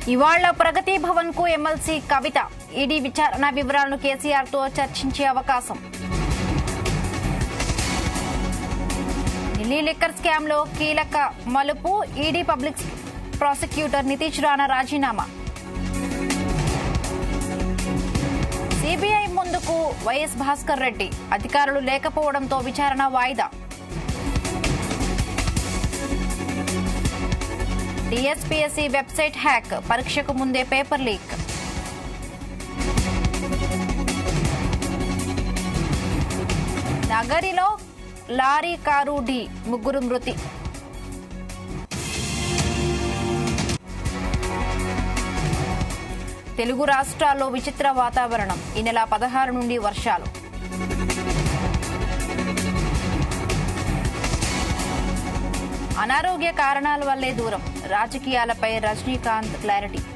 ఇవాళ ప్రగతి భవన్ కు ఎమ్మెల్సీ కవిత ఈడీ విచారణ వివరాలను కేసీఆర్ తో చర్చించే అవకాశం. ఢిల్లీ లిక్కర్ స్కామ్ లో కీలక మలుపు, ED public prosecutor Nitish Rana రాజీనామా. సిబిఐ ముందుకు వైఎస్ భాస్కర్ రెడ్డి, అధికారులు లేకపోవడంతో విచారణ వాయిదా. టీఎస్పీఎస్సీ వెబ్సైట్ హ్యాక్, పరీక్షకు ముందే పేపర్ లీక్. నగరిలో లారీ కారు ఢీ, ముగ్గురు మృతి. తెలుగు రాష్ట్రాల్లో విచిత్ర వాతావరణం, ఈ నెల 16 నుండి వర్షాలు. అనారోగ్య కారణాల వల్లే దూరం, రాజకీయాలపై రజనీకాంత్ క్లారిటీ.